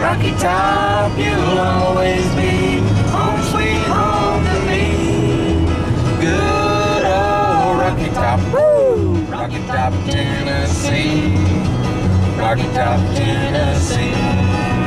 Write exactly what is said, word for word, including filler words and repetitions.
Rocky Top, you'll always be home sweet home to me. Good old Rocky Top, woo! Rocky Top, Tennessee. Rocky Top, Tennessee.